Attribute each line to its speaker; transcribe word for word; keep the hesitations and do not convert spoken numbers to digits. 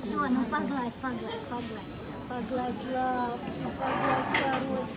Speaker 1: Что? Ну погладь, погладь, погладь. Погладь лапки, погладь хороший.